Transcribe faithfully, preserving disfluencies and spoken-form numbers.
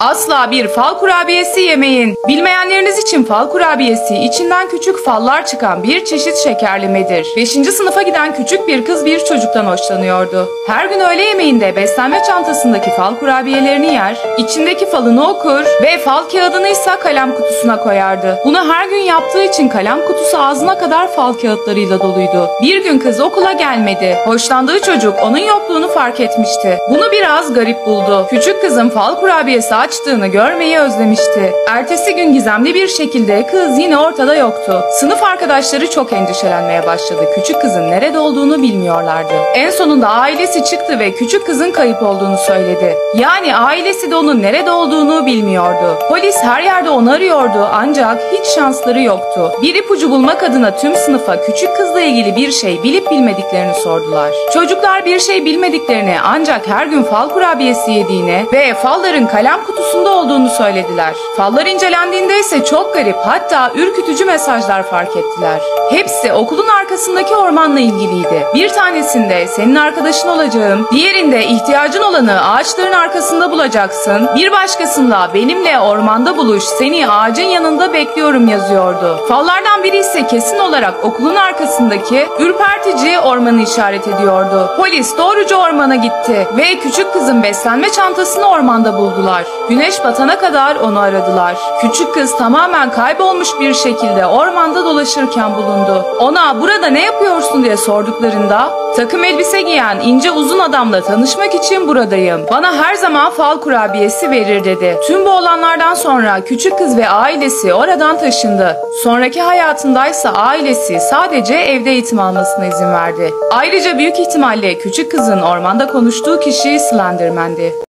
Asla bir fal kurabiyesi yemeyin. Bilmeyenleriniz için fal kurabiyesi içinden küçük fallar çıkan bir çeşit şekerlemedir. beşinci sınıfa giden küçük bir kız bir çocuktan hoşlanıyordu. Her gün öğle yemeğinde beslenme çantasındaki fal kurabiyelerini yer, içindeki falını okur ve fal kağıdını ise kalem kutusuna koyardı. Bunu her gün yaptığı için kalem kutusu ağzına kadar fal kağıtlarıyla doluydu. Bir gün kız okula gelmedi. Hoşlandığı çocuk onun yokluğunu fark etmişti. Bunu biraz garip buldu. Küçük kızın fal kurabiyesi açtığını görmeyi özlemişti. Ertesi gün gizemli bir şekilde kız yine ortada yoktu. Sınıf arkadaşları çok endişelenmeye başladı. Küçük kızın nerede olduğunu bilmiyorlardı. En sonunda ailesi çıktı ve küçük kızın kayıp olduğunu söyledi. Yani ailesi de onun nerede olduğunu bilmiyordu. Polis her yerde onu arıyordu ancak hiç şansları yoktu. Bir ipucu bulmak adına tüm sınıfa küçük kızla ilgili bir şey bilip bilmediklerini sordular. Çocuklar bir şey bilmediklerini ancak her gün fal kurabiyesi yediğini ve falların kalem kutusunda olduğunu söylediler. Fallar incelendiğinde ise çok garip, hatta ürkütücü mesajlar fark ettiler. Hepsi okulun arkasındaki ormanla ilgiliydi. Bir tanesinde senin arkadaşın olacağım, diğerinde ihtiyacın olanı ağaçların arkasında bulacaksın, bir başkasında benimle ormanda buluş, seni ağacın yanında bekliyorum yazıyordu. Fallardan biri ise kesin olarak okulun arkasındaki ürpertici ormanı işaret ediyordu. Polis doğruca ormana gitti ve küçük kızın beslenme çantasını ormanda buldular. Güneş batana kadar onu aradılar. Küçük kız tamamen kaybolmuş bir şekilde ormanda dolaşırken bulundu. Ona burada ne yapıyorsun diye sorduklarında takım elbise giyen ince uzun adamla tanışmak için buradayım. Bana her zaman fal kurabiyesi verir dedi. Tüm bu olanlardan sonra küçük kız ve ailesi oradan taşındı. Sonraki hayatındaysa ailesi sadece evde eğitim almasına izin verdi. Ayrıca büyük ihtimalle küçük kızın ormanda konuştuğu kişi Slenderman'di.